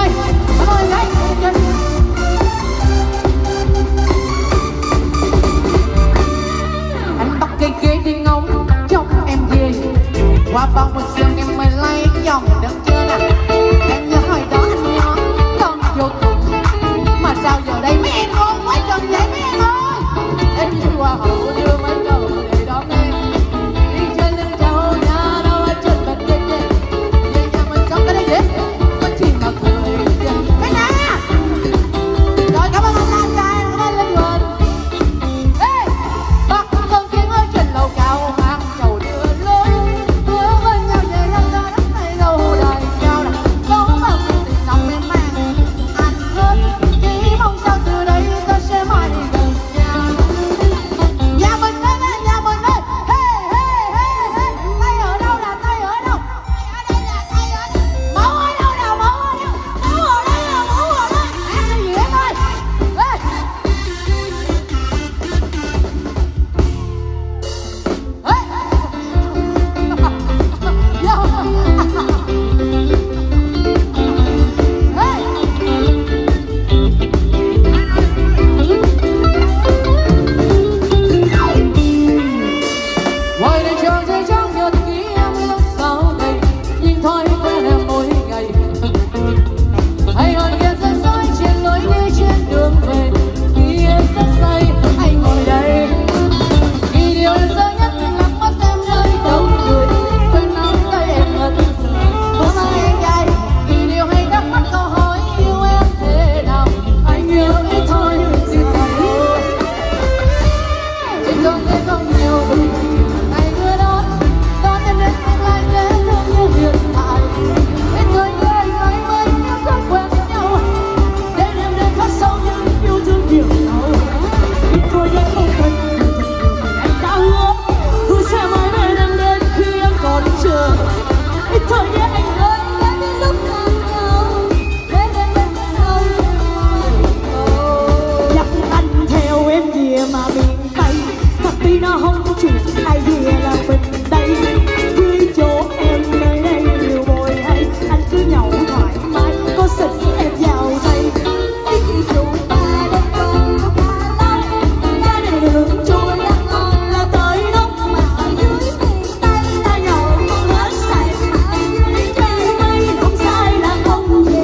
cảm ơn gái anh bắt cây ghế đi ngóng trong em về qua bao một sương em mới lấy dòng được chưa nè em nhớ hồi đó anh nhỏ con vô cùng mà sao giờ đây mấy em ngon quá trần vậy mấy em ơi em như hoa hậu đưa mấy đầu để đón em đi chơi lên châu nhà đâu ở trên bạch đêm về nhà mình sống cái đấy dễ có chi mà cười cái nè rồi cảm ơn anh Lan trai cảm ơn Linh Huỳnh ê bắt con tiếng ở trên lầu cao mang chầu đưa lối hứa với nhau về lâu ra đất này lâu đời nhau nè có bao nhiêu tình lòng em mang anh hết chỉ mong sao từ đây ta sẽ mãi gần nhau nhà mình ơi hey hey hey hey tay ở đâu là tay ở đâu tay ở đây là tay ở đây máu ở đâu là máu ở đâu máu ở đây là máu ở đây em đi gì em ơi ngoài đời trường rơi trong nhật ký em lúc sau đây nhìn thói quen em mỗi ngày hay hỏi kia rất dối trên lối đi trên đường về khi em rất say anh ngồi đây vì điều em sợ nhất là mắt em rơi đâu cười tôi nắm tay em ngất hôm nay anh dài vì điều hay thắc mắc câu hỏi yêu em thế nào anh yêu ít thôi xin thầy chỉ không thể không nhiều ngày mưa đó đón em đến tương lai dễ thương như hiện tại ít thôi như anh nói mới như không quen nhau để em đến khắc sâu những yêu thương nhiều nhau ít thôi nhé không cần anh đã hứa sẽ mãi bên em đến khi em còn chờ ít thôi nhé anh ơi đến lúc xa nhau để em đến sau dắt anh theo em về mà miền Tây thật tuy nó không chịu ai về là mình đây dưới chỗ em nơi đây nhiều bồi hay anh cứ nhậu thoải mái có xịt em vào tay ít dù ta đến đâu ta lâu ta để đường trôi ăn ngon là tới lúc mà ở dưới miền Tây ta nhậu hết say đi chơi mây không sai là không về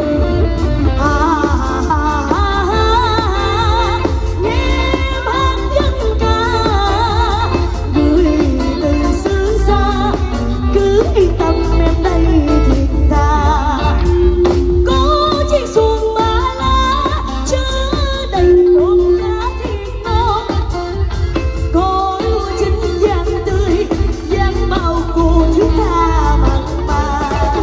nghiêm hát dân ca gửi từ xứ xa cứ yên tâm em đây thiệt thà có chiếc xuồng ba lá chứa đầy hồn cá thiên ngon có lúa chín vàng tươi vàng màu của chúng ta mặn mà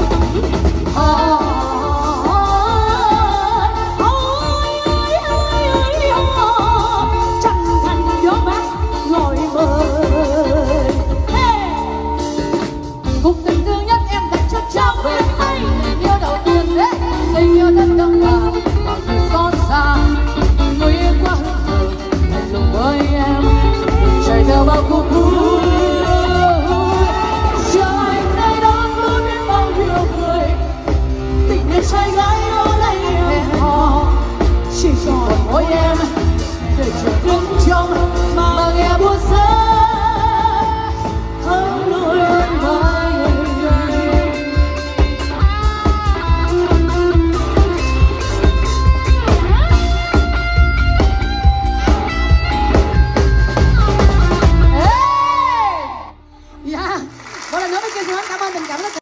chân thành gió mát gọi mời cuộc tình thương nhất em dành cho cháu về tay tình yêu đầu tiên đấy tình yêu thật đậm đà bao nhiêu xót xa người yêu quá hững hờ lạnh lùng với em đừng chạy theo bao cuộc vui chờ anh đây đón luôn biết bao nhiêu người tình yêu trai gái ở đây hẹn hò chỉ còn mỗi em để chờ đứng trong mà nghe buồn rơi hơn đôi vai dạ một lần nữa bên kia xin cảm ơn tình cảm